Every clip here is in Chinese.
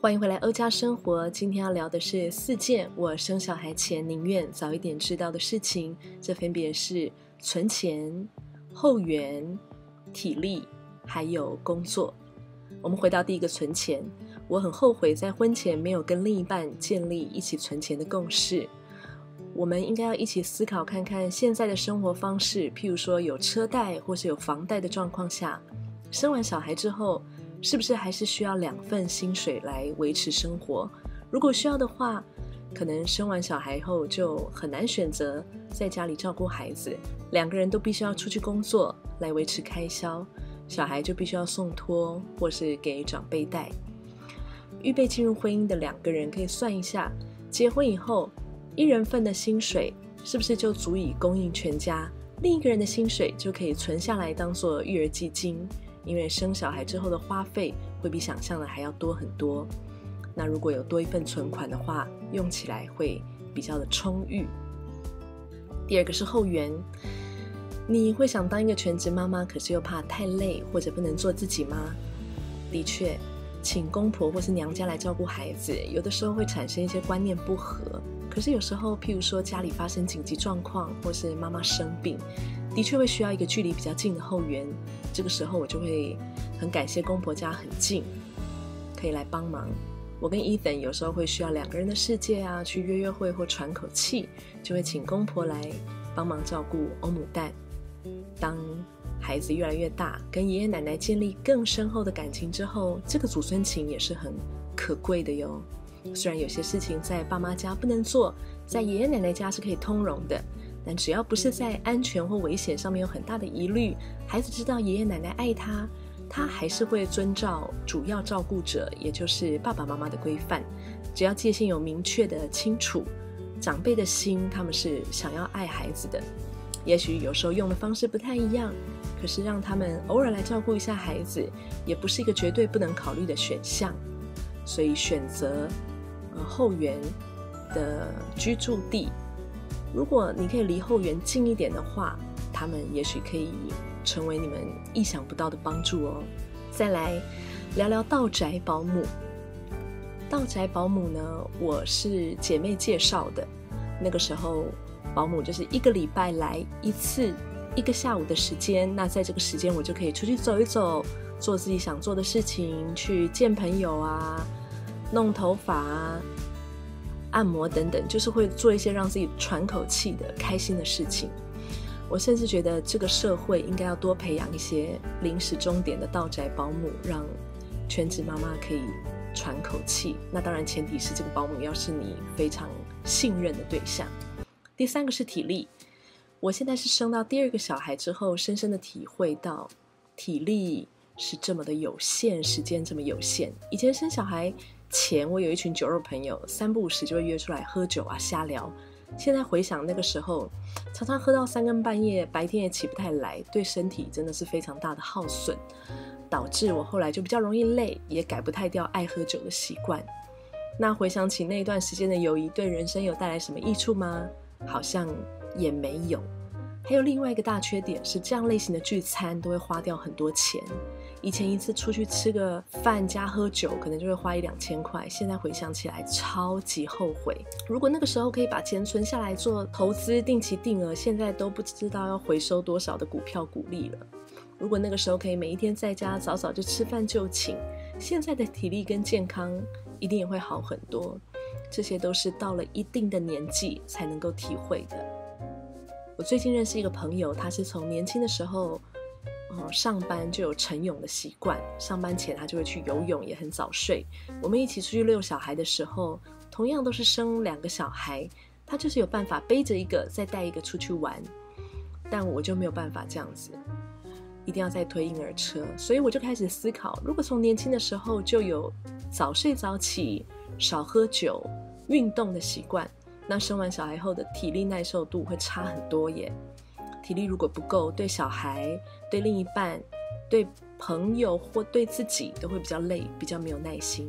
欢迎回来欧家生活，今天要聊的是4件我生小孩前宁愿早一点知道的事情，这分别是存钱、后援、体力还有工作。我们回到第一个存钱，我很后悔在婚前没有跟另一半建立一起存钱的共识。我们应该要一起思考看看现在的生活方式，譬如说有车贷或是有房贷的状况下，生完小孩之后是不是还是需要2份薪水来维持生活？如果需要的话，可能生完小孩后就很难选择在家里照顾孩子，2个人都必须要出去工作来维持开销，小孩就必须要送托或是给长辈带。预备进入婚姻的2个人可以算一下，结婚以后1人份的薪水是不是就足以供应全家，另一个人的薪水就可以存下来当作育儿基金，因为生小孩之后的花费会比想象的还要多很多。那如果有多一份存款的话，用起来会比较的充裕。第2个是后援，你会想当一个全职妈妈，可是又怕太累或者不能做自己吗？的确，请公婆或是娘家来照顾孩子，有的时候会产生一些观念不合，可是有时候譬如说家里发生紧急状况或是妈妈生病，的确会需要一个距离比较近的后援，这个时候我就会很感谢公婆家很近，可以来帮忙。我跟 Ethan 有时候会需要2个人的世界啊，去约会或喘口气，就会请公婆来帮忙照顾欧姆蛋。当孩子越来越大，跟爷爷奶奶建立更深厚的感情之后，这个祖孙情也是很可贵的哟。虽然有些事情在爸妈家不能做，在爷爷奶奶家是可以通融的，但只要不是在安全或危险上面有很大的疑虑，孩子知道爷爷奶奶爱他，他还是会遵照主要照顾者，也就是爸爸妈妈的规范。只要界限有明确的清楚，长辈的心他们是想要爱孩子的，也许有时候用的方式不太一样，可是让他们偶尔来照顾一下孩子，也不是一个绝对不能考虑的选项。所以选择后援的居住地，如果你可以离后援近一点的话，他们也许可以成为你们意想不到的帮助哦。再来聊聊道宅保姆。道宅保姆呢，我是姐妹介绍的，那个时候保姆就是1个礼拜来1次，1个下午的时间，那在这个时间我就可以出去走一走，做自己想做的事情，去见朋友啊，弄头发啊，按摩等等，就是会做一些让自己喘口气的开心的事情。我甚至觉得这个社会应该要多培养一些临时钟点的道宅保姆，让全职妈妈可以喘口气。那当然前提是这个保姆要是你非常信任的对象。第3个是体力，我现在是生到第2个小孩之后，深深的体会到体力是这么的有限，时间这么有限。以前生小孩前，我有一群酒肉朋友，3不5时就会约出来喝酒啊，瞎聊。现在回想那个时候，常常喝到3更半夜，白天也起不太来，对身体真的是非常大的耗损，导致我后来就比较容易累，也改不太掉爱喝酒的习惯。那回想起那一段时间的友谊，对人生有带来什么益处吗？好像也没有。还有另外一个大缺点是，这样类型的聚餐都会花掉很多钱。以前一次出去吃个饭加喝酒可能就会花1-2千块，现在回想起来超级后悔。如果那个时候可以把钱存下来做投资定期定额，现在都不知道要回收多少的股票股利了。如果那个时候可以每一天在家早早就吃饭就寝，现在的体力跟健康一定也会好很多。这些都是到了一定的年纪才能够体会的。我最近认识一个朋友，他是从年轻的时候上班就有晨泳的习惯，上班前他就会去游泳，也很早睡。我们一起出去遛小孩的时候，同样都是生2个小孩，他就是有办法背着1个再带1个出去玩，但我就没有办法这样子，一定要再推婴儿车。所以我就开始思考，如果从年轻的时候就有早睡早起、少喝酒、运动的习惯，那生完小孩后的体力耐受度会差很多耶。体力如果不够，对小孩、对另一半、对朋友或对自己都会比较累，比较没有耐心。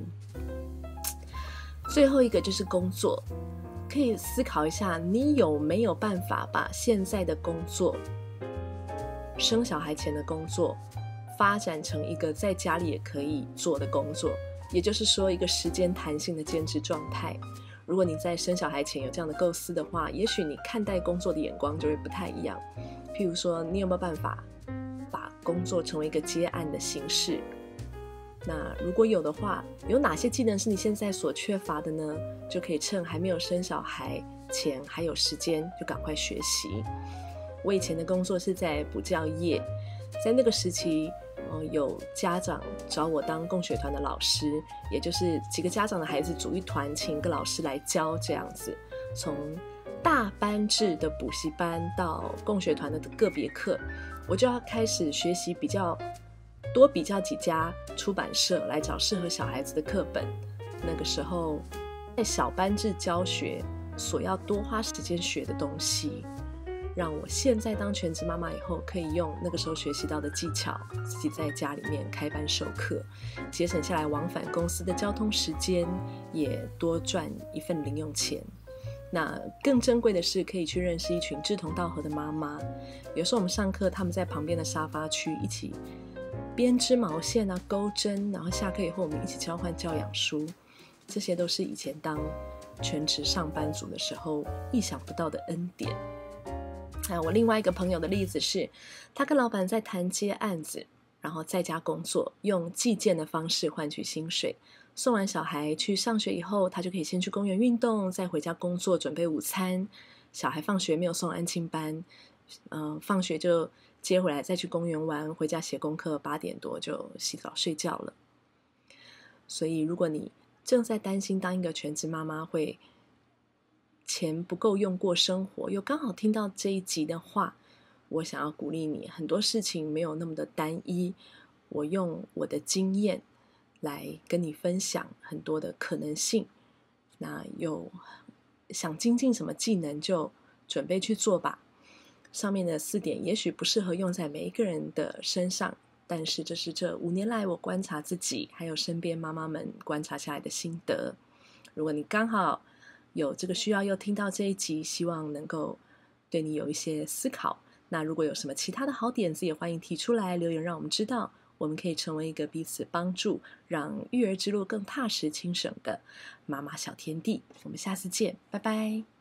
最后一个就是工作，可以思考一下，你有没有办法把现在的工作，生小孩前的工作，发展成一个在家里也可以做的工作， 也就是说一个时间弹性的兼职状态。如果你在生小孩前有这样的构思的话，也许你看待工作的眼光就会不太一样。譬如说，你有没有办法把工作成为一个接案的形式？那如果有的话，有哪些技能是你现在所缺乏的呢？就可以趁还没有生小孩前还有时间，就赶快学习。我以前的工作是在补教业，在那个时期，有家长找我当共学团的老师，也就是几个家长的孩子组一团，请一个老师来教这样子。从大班制的补习班到共学团的个别课，我就要开始学习比较几家出版社来找适合小孩子的课本。那个时候在小班制教学所要多花时间学的东西，让我现在当全职妈妈以后可以用那个时候学习到的技巧，自己在家里面开班授课，节省下来往返公司的交通时间，也多赚一份零用钱。那更珍贵的是可以去认识一群志同道合的妈妈。有时候我们上课，他们在旁边的沙发区一起编织毛线啊、钩针，然后下课以后我们一起交换教养书，这些都是以前当全职上班族的时候意想不到的恩典。我另外一个朋友的例子是，他跟老板在谈接案子，然后在家工作，用计件的方式换取薪水。送完小孩去上学以后，他就可以先去公园运动，再回家工作准备午餐。小孩放学没有送安亲班，放学就接回来再去公园玩，回家写功课，8点多就洗澡睡觉了。所以如果你正在担心当一个全职妈妈会钱不够用过生活，又刚好听到这一集的话，我想要鼓励你，很多事情没有那么的单一。我用我的经验来跟你分享很多的可能性。那有想精进什么技能就准备去做吧。上面的4点也许不适合用在每一个人的身上，但是这是这5年来我观察自己还有身边妈妈们观察下来的心得。如果你刚好有这个需要又听到这一集，希望能够对你有一些思考。那如果有什么其他的好点子，也欢迎提出来留言让我们知道，我们可以成为一个彼此帮助，让育儿之路更踏实轻省的妈妈小天地。我们下次见，拜拜。